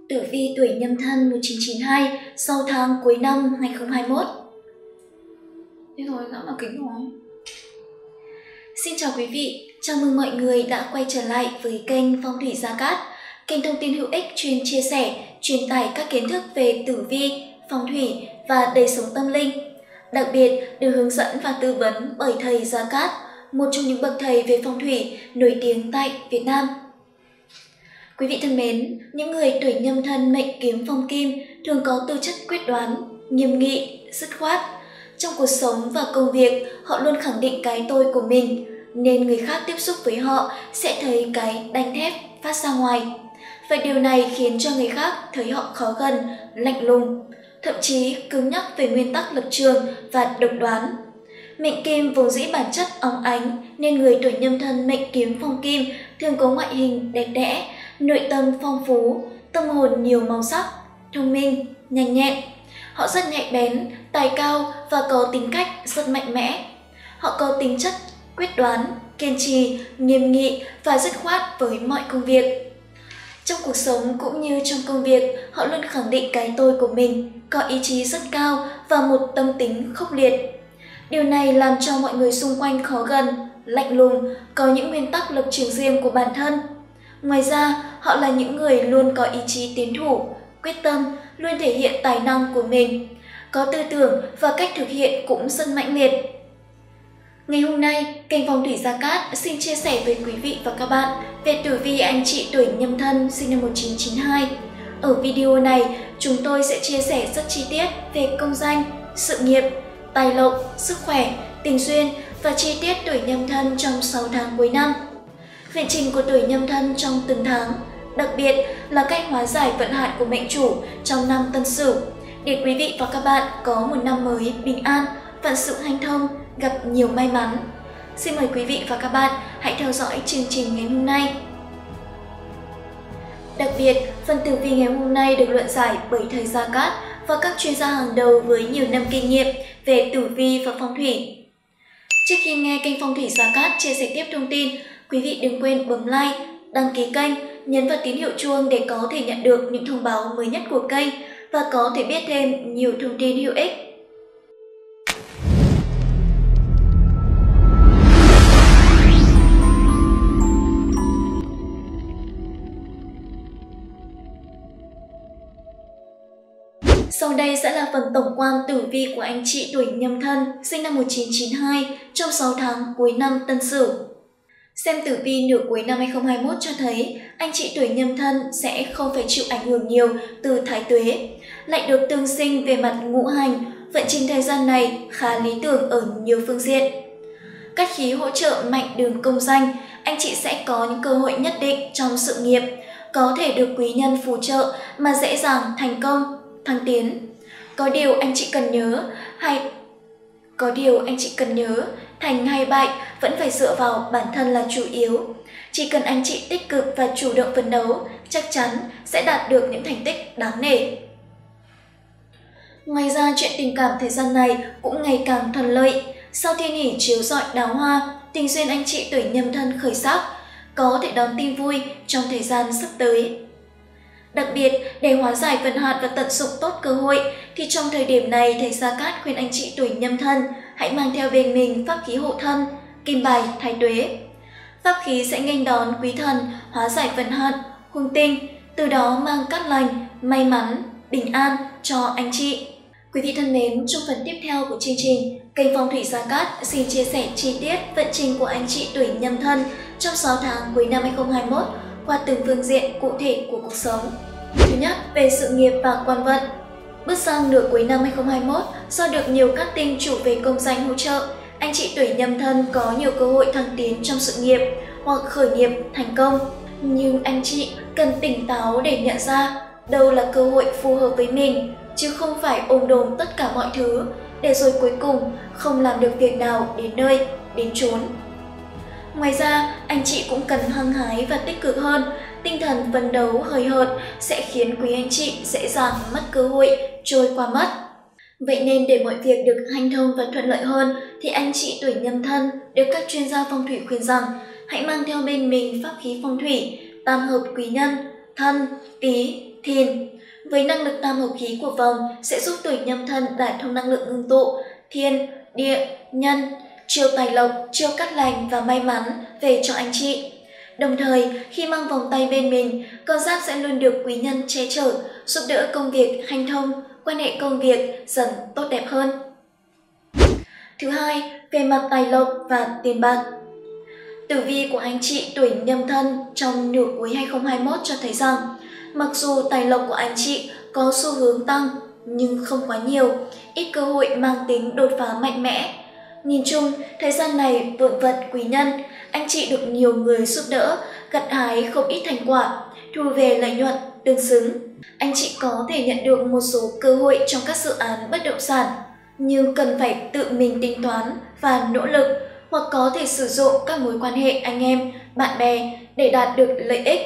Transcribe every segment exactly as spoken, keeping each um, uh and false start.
Tử vi tuổi Nhâm Thân một nghìn chín trăm chín mươi hai sau tháng cuối năm hai nghìn không trăm hai mươi mốt. Thế rồi, gõ vào kính rồi. Xin chào quý vị, chào mừng mọi người đã quay trở lại với kênh Phong thủy Gia Cát, kênh thông tin hữu ích chuyên chia sẻ, truyền tải các kiến thức về tử vi, phong thủy và đời sống tâm linh. Đặc biệt được hướng dẫn và tư vấn bởi thầy Gia Cát, một trong những bậc thầy về phong thủy nổi tiếng tại Việt Nam. Quý vị thân mến, những người tuổi Nhâm Thân mệnh Kiếm Phong Kim thường có tư chất quyết đoán, nghiêm nghị, dứt khoát. Trong cuộc sống và công việc, họ luôn khẳng định cái tôi của mình, nên người khác tiếp xúc với họ sẽ thấy cái đanh thép phát ra ngoài. Và điều này khiến cho người khác thấy họ khó gần, lạnh lùng, thậm chí cứng nhắc về nguyên tắc lập trường và độc đoán. Mệnh Kim vốn dĩ bản chất óng ánh, nên người tuổi Nhâm Thân mệnh Kiếm Phong Kim thường có ngoại hình đẹp đẽ, nội tâm phong phú, tâm hồn nhiều màu sắc, thông minh, nhanh nhẹn. Họ rất nhạy bén, tài cao và có tính cách rất mạnh mẽ. Họ có tính chất quyết đoán, kiên trì, nghiêm nghị và dứt khoát với mọi công việc. Trong cuộc sống cũng như trong công việc, họ luôn khẳng định cái tôi của mình, có ý chí rất cao và một tâm tính khốc liệt. Điều này làm cho mọi người xung quanh khó gần, lạnh lùng, có những nguyên tắc lập trường riêng của bản thân. Ngoài ra, họ là những người luôn có ý chí tiến thủ, quyết tâm, luôn thể hiện tài năng của mình, có tư tưởng và cách thực hiện cũng rất mãnh liệt. Ngày hôm nay, kênh Phong thủy Gia Cát xin chia sẻ với quý vị và các bạn về tử vi anh chị tuổi Nhâm Thân sinh năm một nghìn chín trăm chín mươi hai. Ở video này, chúng tôi sẽ chia sẻ rất chi tiết về công danh, sự nghiệp, tài lộc, sức khỏe, tình duyên và chi tiết tuổi Nhâm Thân trong sáu tháng cuối năm. Vận trình của tuổi Nhâm Thân trong từng tháng, đặc biệt là cách hóa giải vận hạn của mệnh chủ trong năm Tân Sửu, để quý vị và các bạn có một năm mới bình an, vạn sự hanh thông, gặp nhiều may mắn. Xin mời quý vị và các bạn hãy theo dõi chương trình ngày hôm nay. Đặc biệt, phần tử vi ngày hôm nay được luận giải bởi thầy Gia Cát và các chuyên gia hàng đầu với nhiều năm kinh nghiệm về tử vi và phong thủy. Trước khi nghe kênh Phong thủy Gia Cát chia sẻ tiếp thông tin, quý vị đừng quên bấm like, đăng ký kênh, nhấn vào tín hiệu chuông để có thể nhận được những thông báo mới nhất của kênh và có thể biết thêm nhiều thông tin hữu ích. Sau đây sẽ là phần tổng quan tử vi của anh chị tuổi Nhâm Thân sinh năm một nghìn chín trăm chín mươi hai trong sáu tháng cuối năm Tân Sửu. Xem tử vi nửa cuối năm hai nghìn không trăm hai mươi mốt cho thấy anh chị tuổi Nhâm Thân sẽ không phải chịu ảnh hưởng nhiều từ thái tuế, lại được tương sinh về mặt ngũ hành. Vận trình thời gian này khá lý tưởng ở nhiều phương diện. Các khí hỗ trợ mạnh đường công danh, anh chị sẽ có những cơ hội nhất định trong sự nghiệp, có thể được quý nhân phù trợ mà dễ dàng thành công, thăng tiến. Có điều anh chị cần nhớ, hay có điều anh chị cần nhớ, thành hay bại vẫn phải dựa vào bản thân là chủ yếu. Chỉ cần anh chị tích cực và chủ động phấn đấu, chắc chắn sẽ đạt được những thành tích đáng nể. Ngoài ra, chuyện tình cảm thời gian này cũng ngày càng thuận lợi. Sau thiên hỷ chiếu rọi đào hoa, tình duyên anh chị tuổi Nhâm Thân khởi sắc, có thể đón tin vui trong thời gian sắp tới. Đặc biệt, để hóa giải vận hạn và tận dụng tốt cơ hội, thì trong thời điểm này, thầy Gia Cát khuyên anh chị tuổi Nhâm Thân hãy mang theo bên mình pháp khí hộ thân, kim bài thái tuế. Pháp khí sẽ nghênh đón quý thần, hóa giải vận hạn, hung tinh, từ đó mang cát lành, may mắn, bình an cho anh chị. Quý vị thân mến, trong phần tiếp theo của chương trình, kênh Phong thủy Gia Cát xin chia sẻ chi tiết vận trình của anh chị tuổi Nhâm Thân trong sáu tháng cuối năm hai nghìn không trăm hai mươi mốt qua từng phương diện cụ thể của cuộc sống. Thứ nhất, về sự nghiệp và quan vận. Bước sang nửa cuối năm hai nghìn không trăm hai mươi mốt, do được nhiều các tinh chủ về công danh hỗ trợ, anh chị tuổi Nhâm Thân có nhiều cơ hội thăng tiến trong sự nghiệp hoặc khởi nghiệp thành công. Nhưng anh chị cần tỉnh táo để nhận ra đâu là cơ hội phù hợp với mình, chứ không phải ôm đồm tất cả mọi thứ, để rồi cuối cùng không làm được việc nào đến nơi, đến chốn. Ngoài ra, anh chị cũng cần hăng hái và tích cực hơn. Tinh thần phấn đấu hời hợt sẽ khiến quý anh chị dễ dàng mất cơ hội, trôi qua mất. Vậy nên để mọi việc được hanh thông và thuận lợi hơn, thì anh chị tuổi Nhâm Thân được các chuyên gia phong thủy khuyên rằng hãy mang theo bên mình pháp khí phong thủy tam hợp quý nhân, thân, tý, Thìn. Với năng lực tam hợp khí của vòng sẽ giúp tuổi Nhâm Thân đả thông năng lượng ngưng tụ thiên, địa, nhân, chiêu tài lộc, chiêu cát lành và may mắn về cho anh chị. Đồng thời, khi mang vòng tay bên mình, con giáp sẽ luôn được quý nhân che chở, giúp đỡ công việc hanh thông, quan hệ công việc dần tốt đẹp hơn. Thứ hai, về mặt tài lộc và tiền bạc. Tử vi của anh chị tuổi Nhâm Thân trong nửa cuối hai không hai mốt cho thấy rằng, mặc dù tài lộc của anh chị có xu hướng tăng, nhưng không quá nhiều, ít cơ hội mang tính đột phá mạnh mẽ. Nhìn chung, thời gian này vượng vận quý nhân, anh chị được nhiều người giúp đỡ, gặt hái không ít thành quả, thu về lợi nhuận tương xứng. Anh chị có thể nhận được một số cơ hội trong các dự án bất động sản, nhưng cần phải tự mình tính toán và nỗ lực, hoặc có thể sử dụng các mối quan hệ anh em, bạn bè để đạt được lợi ích.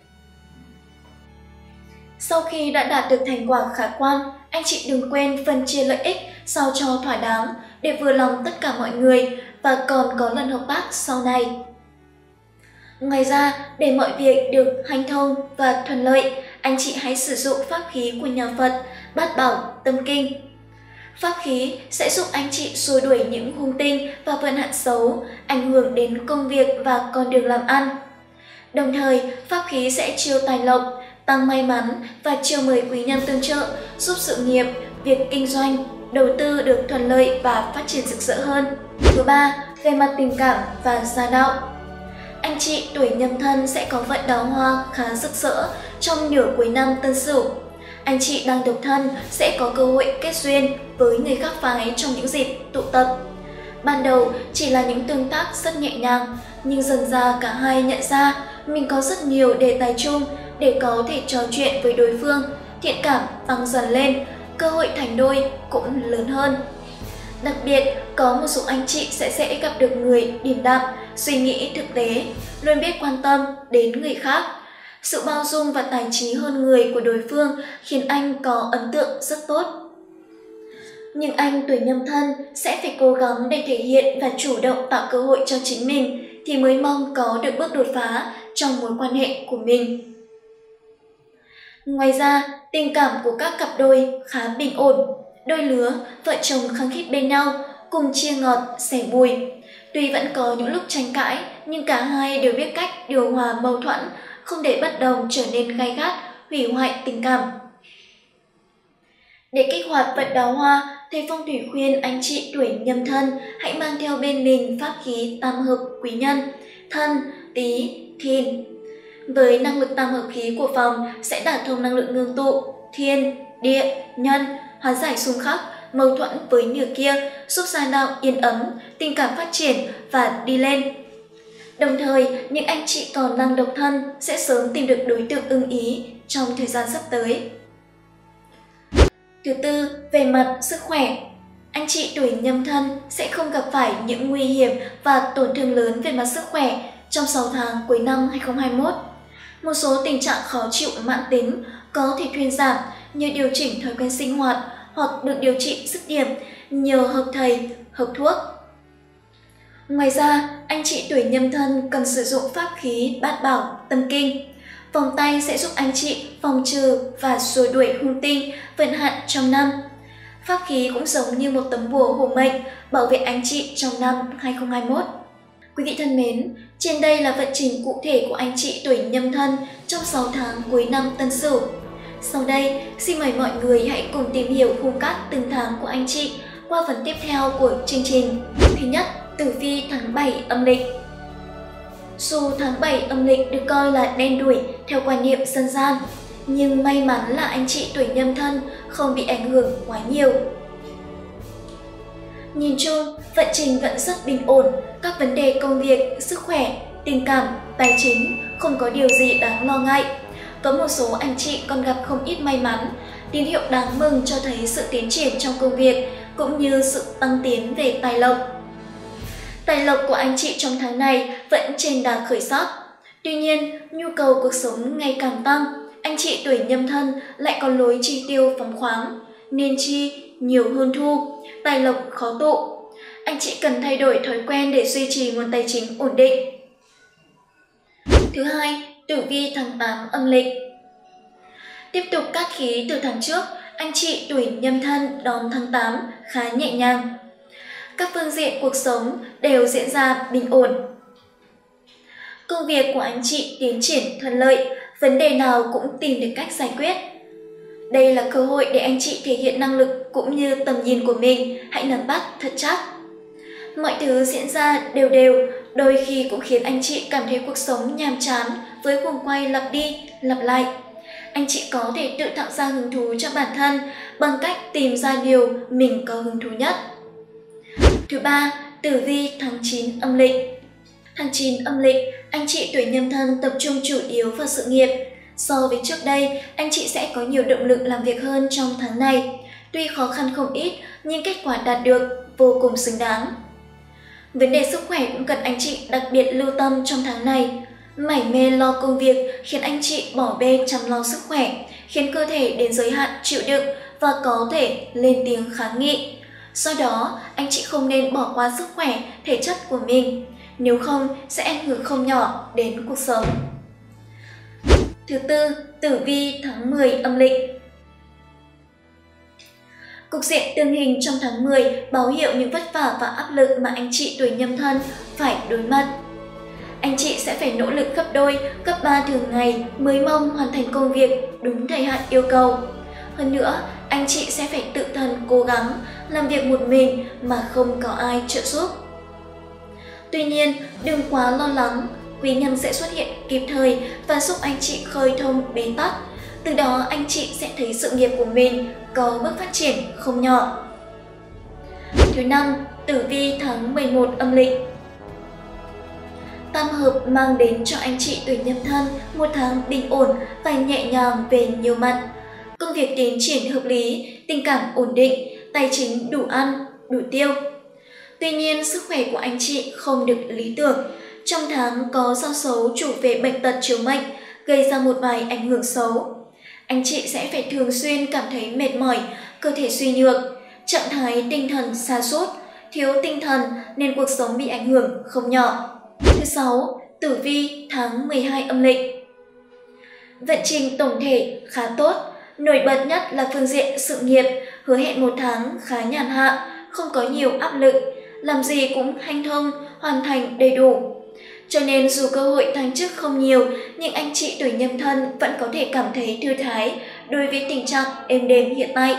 Sau khi đã đạt được thành quả khả quan, anh chị đừng quên phân chia lợi ích sao cho thỏa đáng để vừa lòng tất cả mọi người và còn có lần hợp tác sau này. Ngoài ra, để mọi việc được hanh thông và thuận lợi, anh chị hãy sử dụng pháp khí của nhà Phật Bát Bảo Tâm Kinh. Pháp khí sẽ giúp anh chị xua đuổi những hung tinh và vận hạn xấu, ảnh hưởng đến công việc và con đường làm ăn. Đồng thời, pháp khí sẽ chiêu tài lộc, tăng may mắn và chiêu mời quý nhân tương trợ, giúp sự nghiệp, việc kinh doanh, đầu tư được thuận lợi và phát triển rực rỡ hơn. Thứ ba, về mặt tình cảm và gia đạo. Anh chị tuổi Nhâm Thân sẽ có vận đào hoa khá rực rỡ trong nửa cuối năm Tân Sửu. Anh chị đang độc thân sẽ có cơ hội kết duyên với người khác phái trong những dịp tụ tập. Ban đầu chỉ là những tương tác rất nhẹ nhàng, nhưng dần ra cả hai nhận ra mình có rất nhiều đề tài chung để có thể trò chuyện với đối phương, thiện cảm tăng dần lên, cơ hội thành đôi cũng lớn hơn. Đặc biệt, có một số anh chị sẽ dễ gặp được người điềm đạm, suy nghĩ thực tế, luôn biết quan tâm đến người khác. Sự bao dung và tài trí hơn người của đối phương khiến anh có ấn tượng rất tốt. Nhưng anh tuổi Nhâm Thân sẽ phải cố gắng để thể hiện và chủ động tạo cơ hội cho chính mình thì mới mong có được bước đột phá trong mối quan hệ của mình. Ngoài ra, tình cảm của các cặp đôi khá bình ổn, đôi lứa, vợ chồng khăng khít bên nhau, cùng chia ngọt, sẻ bùi. Tuy vẫn có những lúc tranh cãi, nhưng cả hai đều biết cách điều hòa mâu thuẫn, không để bất đồng trở nên gay gắt, hủy hoại tình cảm. Để kích hoạt vận đào hoa, thầy phong thủy khuyên anh chị tuổi Nhâm Thân hãy mang theo bên mình pháp khí tam hợp quý nhân, Thân, Tý, Thìn. Với năng lực tam hợp khí của phòng sẽ đả thông năng lượng ngưng tụ, thiên, địa, nhân, hóa giải xung khắc, mâu thuẫn với nửa kia, giúp gia đạo yên ấm, tình cảm phát triển và đi lên. Đồng thời, những anh chị còn đang độc thân sẽ sớm tìm được đối tượng ưng ý trong thời gian sắp tới. Thứ tư, về mặt sức khỏe. Anh chị tuổi Nhâm Thân sẽ không gặp phải những nguy hiểm và tổn thương lớn về mặt sức khỏe trong sáu tháng cuối năm hai không hai mốt. Một số tình trạng khó chịu mãn tính có thể thuyên giảm như điều chỉnh thói quen sinh hoạt hoặc được điều trị dứt điểm nhờ hợp thầy, hợp thuốc. Ngoài ra, anh chị tuổi Nhâm Thân cần sử dụng pháp khí Bát Bảo Tâm Kinh. Vòng tay sẽ giúp anh chị phòng trừ và xua đuổi hung tinh, vận hạn trong năm. Pháp khí cũng giống như một tấm bùa hộ mệnh bảo vệ anh chị trong năm hai không hai mốt. Quý vị thân mến, trên đây là vận trình cụ thể của anh chị tuổi Nhâm Thân trong sáu tháng cuối năm Tân Sửu. Sau đây, xin mời mọi người hãy cùng tìm hiểu khung cát từng tháng của anh chị qua phần tiếp theo của chương trình. Thứ nhất, tử vi tháng bảy âm lịch. Dù tháng bảy âm lịch được coi là đen đủi theo quan niệm dân gian, nhưng may mắn là anh chị tuổi Nhâm Thân không bị ảnh hưởng quá nhiều. Nhìn chung, vận trình vẫn rất bình ổn, các vấn đề công việc, sức khỏe, tình cảm, tài chính không có điều gì đáng lo ngại. Có một số anh chị còn gặp không ít may mắn, tín hiệu đáng mừng cho thấy sự tiến triển trong công việc cũng như sự tăng tiến về tài lộc. Tài lộc của anh chị trong tháng này vẫn trên đà khởi sắc. Tuy nhiên, nhu cầu cuộc sống ngày càng tăng, anh chị tuổi Nhâm Thân lại có lối chi tiêu phóng khoáng, nên chi nhiều hơn thu, tài lộc khó tụ. Anh chị cần thay đổi thói quen để duy trì nguồn tài chính ổn định. Thứ hai, tử vi tháng tám âm lịch. Tiếp tục cát khí từ tháng trước, anh chị tuổi Nhâm Thân đón tháng tám khá nhẹ nhàng. Các phương diện cuộc sống đều diễn ra bình ổn. Công việc của anh chị tiến triển thuận lợi, vấn đề nào cũng tìm được cách giải quyết. Đây là cơ hội để anh chị thể hiện năng lực cũng như tầm nhìn của mình, hãy nắm bắt thật chắc. Mọi thứ diễn ra đều đều, đôi khi cũng khiến anh chị cảm thấy cuộc sống nhàm chán với guồng quay lặp đi, lặp lại. Anh chị có thể tự tạo ra hứng thú cho bản thân bằng cách tìm ra điều mình có hứng thú nhất. Thứ ba, tử vi tháng chín âm lịch. Tháng chín âm lịch, anh chị tuổi Nhâm Thân tập trung chủ yếu vào sự nghiệp. So với trước đây, anh chị sẽ có nhiều động lực làm việc hơn trong tháng này. Tuy khó khăn không ít, nhưng kết quả đạt được vô cùng xứng đáng. Vấn đề sức khỏe cũng cần anh chị đặc biệt lưu tâm trong tháng này. Mải mê lo công việc khiến anh chị bỏ bê chăm lo sức khỏe, khiến cơ thể đến giới hạn chịu đựng và có thể lên tiếng kháng nghị. Do đó, anh chị không nên bỏ qua sức khỏe, thể chất của mình, nếu không sẽ ảnh hưởng không nhỏ đến cuộc sống. Thứ tư, tử vi tháng mười âm lịch. Cục diện tương hình trong tháng mười báo hiệu những vất vả và áp lực mà anh chị tuổi Nhâm Thân phải đối mặt. Anh chị sẽ phải nỗ lực gấp đôi, gấp ba thường ngày mới mong hoàn thành công việc đúng thời hạn yêu cầu. Hơn nữa, anh chị sẽ phải tự thân cố gắng, làm việc một mình mà không có ai trợ giúp. Tuy nhiên, đừng quá lo lắng, quý nhân sẽ xuất hiện kịp thời và giúp anh chị khơi thông bế tắc. Từ đó anh chị sẽ thấy sự nghiệp của mình có bước phát triển không nhỏ. Thứ năm, tử vi tháng mười một âm lịch. Tam hợp mang đến cho anh chị tuổi Nhâm Thân một tháng bình ổn và nhẹ nhàng về nhiều mặt. Công việc tiến triển hợp lý, tình cảm ổn định, tài chính đủ ăn, đủ tiêu. Tuy nhiên, sức khỏe của anh chị không được lý tưởng. Trong tháng có sao xấu chủ về bệnh tật chiếu mệnh, gây ra một vài ảnh hưởng xấu. Anh chị sẽ phải thường xuyên cảm thấy mệt mỏi, cơ thể suy nhược, trạng thái tinh thần sa sút, thiếu tinh thần nên cuộc sống bị ảnh hưởng không nhỏ. Thứ sáu, tử vi tháng mười hai âm lịch. Vận trình tổng thể khá tốt, nổi bật nhất là phương diện sự nghiệp, hứa hẹn một tháng khá nhàn hạ, không có nhiều áp lực, làm gì cũng hanh thông, hoàn thành đầy đủ. Cho nên dù cơ hội thăng chức không nhiều, nhưng anh chị tuổi Nhâm Thân vẫn có thể cảm thấy thư thái đối với tình trạng êm đềm hiện tại.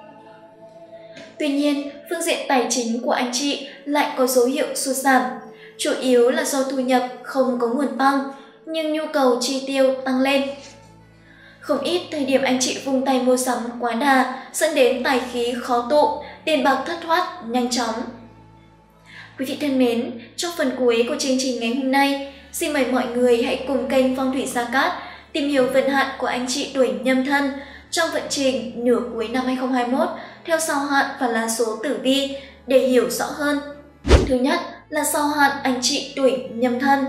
Tuy nhiên, phương diện tài chính của anh chị lại có dấu hiệu sụt giảm, chủ yếu là do thu nhập không có nguồn tăng, nhưng nhu cầu chi tiêu tăng lên. Không ít thời điểm anh chị vung tay mua sắm quá đà, dẫn đến tài khí khó tụ, tiền bạc thất thoát nhanh chóng. Quý vị thân mến, trong phần cuối của chương trình ngày hôm nay, xin mời mọi người hãy cùng kênh Phong Thủy Gia Cát tìm hiểu vận hạn của anh chị tuổi Nhâm Thân trong vận trình nửa cuối năm hai không hai mốt theo sao hạn và lá số tử vi để hiểu rõ hơn. Thứ nhất là sao hạn anh chị tuổi Nhâm Thân.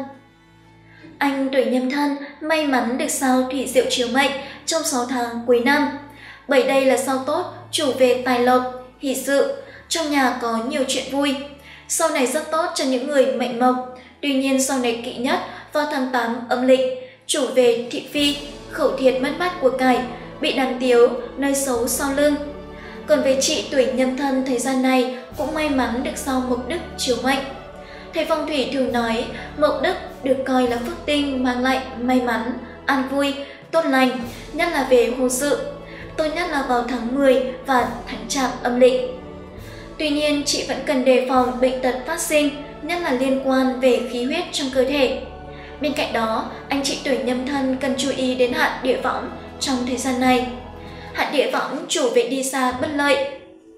Anh tuổi Nhâm Thân may mắn được sao Thủy Diệu chiếu mệnh trong sáu tháng cuối năm. Bởi đây là sao tốt, chủ về tài lộc, hỷ sự, trong nhà có nhiều chuyện vui. Sau này rất tốt cho những người mệnh mộc, tuy nhiên sau này kỵ nhất vào tháng tám âm lịch, chủ về thị phi, khẩu thiệt mất mát của cải, bị đàm tiếu, nơi xấu sau lưng. Còn về chị tuổi Nhâm Thân thời gian này cũng may mắn được sao Mộc Đức chiếu mệnh. Thầy phong thủy thường nói Mộc Đức được coi là phước tinh mang lại may mắn, an vui, tốt lành, nhất là về hôn sự, tốt nhất là vào tháng mười và tháng Chạp âm lịch. Tuy nhiên, chị vẫn cần đề phòng bệnh tật phát sinh, nhất là liên quan về khí huyết trong cơ thể. Bên cạnh đó, anh chị tuổi Nhâm Thân cần chú ý đến hạn địa võng trong thời gian này. Hạn địa võng chủ về đi xa bất lợi.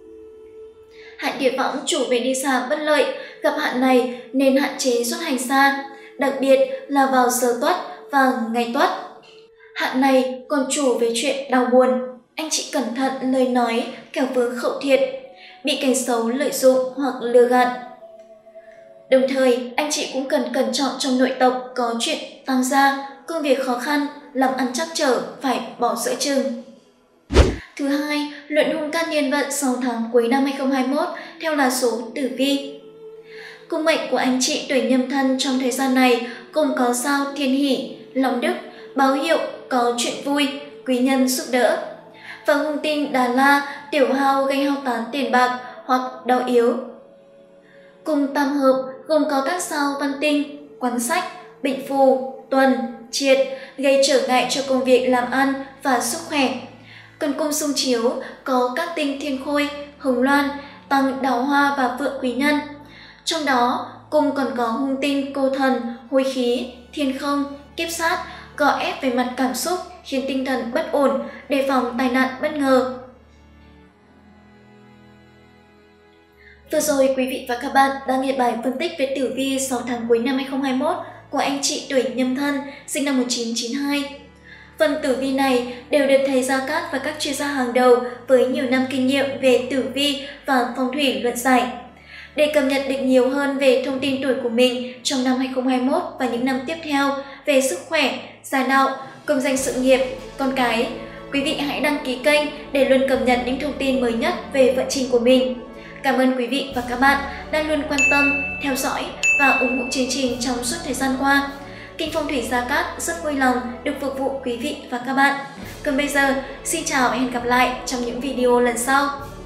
Hạn địa võng chủ về đi xa bất lợi, gặp hạn này nên hạn chế xuất hành xa, đặc biệt là vào giờ tuất và ngày tuất. Hạn này còn chủ về chuyện đau buồn, anh chị cẩn thận lời nói kẻo vướng khẩu thiệt, bị kẻ xấu lợi dụng hoặc lừa gạt. Đồng thời, anh chị cũng cần cẩn trọng trong nội tộc có chuyện tăng gia, công việc khó khăn, làm ăn trắc trở phải bỏ giữa chừng. Thứ hai, luận hung cát niên vận sáu tháng cuối năm hai không hai mốt theo là số tử vi. Cung mệnh của anh chị tuổi Nhâm Thân trong thời gian này cùng có sao Thiên Hỷ, Long Đức, báo hiệu có chuyện vui, quý nhân giúp đỡ. Và hung tinh Đà La, tiểu hao gây hao tán tiền bạc hoặc đau yếu. Cung tam hợp gồm có các sao văn tinh, quán sách, bệnh phù, tuần, triệt gây trở ngại cho công việc làm ăn và sức khỏe. Còn cung xung chiếu có các tinh thiên khôi, hồng loan, tăng đào hoa và vượng quý nhân. Trong đó, cung còn có hung tinh cô thần, hôi khí, thiên không, kiếp sát, gò ép về mặt cảm xúc khiến tinh thần bất ổn, đề phòng tai nạn bất ngờ. Vừa rồi quý vị và các bạn đang nghe bài phân tích về tử vi sáu tháng cuối năm hai không hai mốt của anh chị tuổi Nhâm Thân sinh năm một nghìn chín trăm chín mươi hai. Phần tử vi này đều được thầy Gia Cát và các chuyên gia hàng đầu với nhiều năm kinh nghiệm về tử vi và phong thủy luận giải. Để cập nhật được nhiều hơn về thông tin tuổi của mình trong năm hai không hai mốt và những năm tiếp theo về sức khỏe, gia đạo, công danh sự nghiệp, con cái, quý vị hãy đăng ký kênh để luôn cập nhật những thông tin mới nhất về vận trình của mình. Cảm ơn quý vị và các bạn đã luôn quan tâm, theo dõi và ủng hộ chương trình trong suốt thời gian qua. Kênh Phong thủy Gia Cát rất vui lòng được phục vụ quý vị và các bạn. Còn bây giờ, xin chào và hẹn gặp lại trong những video lần sau.